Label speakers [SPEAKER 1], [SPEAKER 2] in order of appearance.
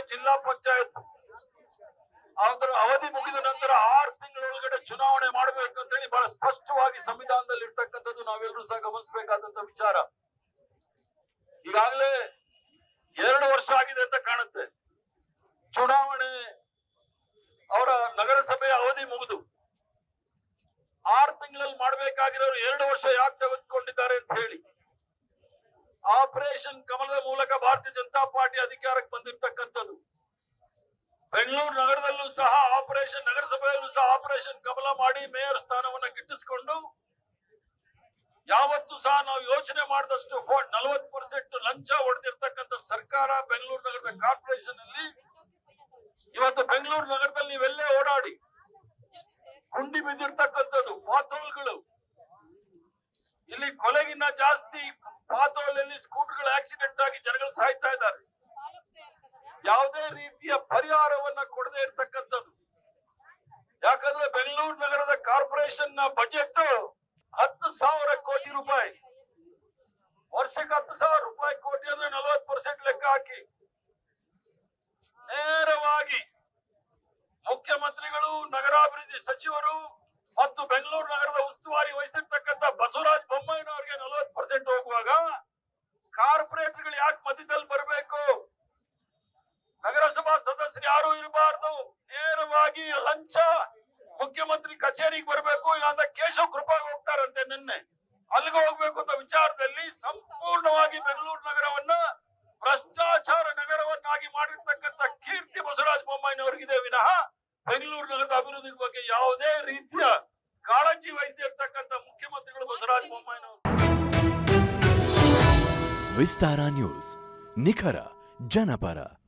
[SPEAKER 1] ಜಿಲ್ಲಾ ಪಂಚಾಯತ್ ಅದರ ಅವಧಿ ಮುಗಿದ ನಂತರ 6 ತಿಂಗಳೊಳಗಡೆ ಚುನಾವಣೆ ಮಾಡಬೇಕಂತ ಹೇಳಿ ಬಹಳ ಸ್ಪಷ್ಟವಾಗಿ ಸಂವಿಧಾನದಲ್ಲಿ ಇರ್ತಕ್ಕಂಥದ್ದು ನಾವೆಲ್ಲರೂ ಸಹ ಗಮನಿಸಬೇಕಾದಂತ ವಿಚಾರ. ಈಗಾಗಲೇ 2 ವರ್ಷ ಆಗಿದೆ ಅಂತ ಕಾಣುತ್ತೆ. ಚುನಾವಣೆ ಅವರ ನಗರಸಭೆಯ ಅವಧಿ ಮುಗಿದು 6 ತಿಂಗಳಲ್ಲಿ ಮಾಡಬೇಕಾಗಿರೋರು 2 ವರ್ಷ ಯಾಕೆ ತೆಗೆದುಕೊಂಡಿದ್ದಾರೆ ಅಂತ ಹೇಳಿ ಆಪರೇಷನ್ ಕಮಲದ ಮೂಲಕ ಭಾರತೀಯ ಜನತಾ ಪಾರ್ಟಿ ಅಧಿಕಾರಕ್ಕೆ ಬಂದಿರತಕ್ಕಂಥದ್ದು. ಬೆಂಗಳೂರು ನಗರದಲ್ಲೂ ಸಹ ನಗರಸಭೆಯಲ್ಲೂ ಸಹ ಆಪರೇಷನ್ ಕಮಲ ಮಾಡಿ ಮೇಯರ್ ಸ್ಥಾನವನ್ನ ಗಿಟ್ಟಿಸಿಕೊಂಡು ಯಾವತ್ತೂ ಸಹ ನಾವು ಯೋಚನೆ ಮಾಡಿದಷ್ಟು 40% ಲಂಚ ಹೊಡೆದಿರ್ತಕ್ಕಂಥ ಸರ್ಕಾರ ಬೆಂಗಳೂರು ನಗರದ ಕಾರ್ಪೊರೇಷನ್ ಅಲ್ಲಿ ಇವತ್ತು ಬೆಂಗಳೂರು ನಗರದಲ್ಲಿ ನೀವೆಲ್ಲೇ ಓಡಾಡಿ ಗುಂಡಿ ಬಿದ್ದಿರ್ತಕ್ಕಂಥದ್ದು ಪಾತೋಲ್ಗಳು. ಇಲ್ಲಿ ಕೊಲೆಗಿನ್ನ ಜಾಸ್ತಿ ಪಾತೋಲಲ್ಲಿ ಸ್ಕೂಟರ್ಗಳು ಆಕ್ಸಿಡೆಂಟ್ ಆಗಿ ಜನಗಳು ಸಾಯ್ತಾ ಇದ್ದಾರೆ. ಯಾವುದೇ ರೀತಿಯ ಪರಿಹಾರವನ್ನ ಕೊಡದೇ ಇರ್ತಕ್ಕಂಥದ್ದು. ಯಾಕಂದ್ರೆ ಬೆಂಗಳೂರು ನಗರದ ಕಾರ್ಪೊರೇಷನ್ ನ ಬಜೆಟ್ 10,000 ಕೋಟಿ ರೂಪಾಯಿ, ವರ್ಷಕ್ಕೆ 10,000 ರೂಪಾಯಿ ಕೋಟಿ ಅಂದ್ರೆ 40% ಲೆಕ್ಕ ಹಾಕಿ ನೇರವಾಗಿ ಮುಖ್ಯಮಂತ್ರಿಗಳು, ನಗರಾಭಿವೃದ್ಧಿ ಸಚಿವರು ಮತ್ತು ಬೆಂಗಳೂರು ನಗರದ ಉಸ್ತುವಾರಿ ವಹಿಸಿರ್ತಕ್ಕಂಥ ಬಸವರಾಜ ಬೊಮ್ಮಾಯಿನವರಿಗೆ 40% ಹೋಗುವಾಗ ಕಾರ್ಪೊರೇಟರ್ಗಳು ಯಾಕೆ ಮಧ್ಯದಲ್ಲಿ ಬರಬೇಕು? ನಗರಸಭಾ ಸದಸ್ಯರು ಯಾರು ಇರಬಾರ್ದು. ನೇರವಾಗಿ ಲಂಚ ಮುಖ್ಯಮಂತ್ರಿ ಕಚೇರಿಗೆ ಬರಬೇಕು, ಇಲ್ಲಾಂದ್ರೆ ಕೇಶವ್ ಕೃಪಾಗಿ ಹೋಗ್ತಾರಂತೆ. ನಿನ್ನೆ ಅಲ್ಲಿಗೆ ಹೋಗ್ಬೇಕು ಅಂತ ವಿಚಾರದಲ್ಲಿ ಸಂಪೂರ್ಣವಾಗಿ ಬೆಂಗಳೂರು ನಗರವನ್ನ ಭ್ರಷ್ಟಾಚಾರ ನಗರವನ್ನಾಗಿ ಮಾಡಿರ್ತಕ್ಕಂಥ ಕೀರ್ತಿ ಬಸವರಾಜ ಬೊಮ್ಮಾಯಿನವರಿಗಿದೆ ವಿನಃ ಬೆಂಗಳೂರು ನಗರದ ಅಭಿವೃದ್ಧಿ ಬಗ್ಗೆ ಯಾವುದೇ ರೀತಿಯ ಕಾಳಜಿ ವಹಿಸದೇ ಇರ್ತಕ್ಕಂಥ ಮುಖ್ಯಮಂತ್ರಿಗಳು ಬಸವರಾಜ ಬೊಮ್ಮಾಯಿನವರು.
[SPEAKER 2] ವಿಸ್ತಾರ ನ್ಯೂಸ್, ನಿಖರ ಜನಪರ.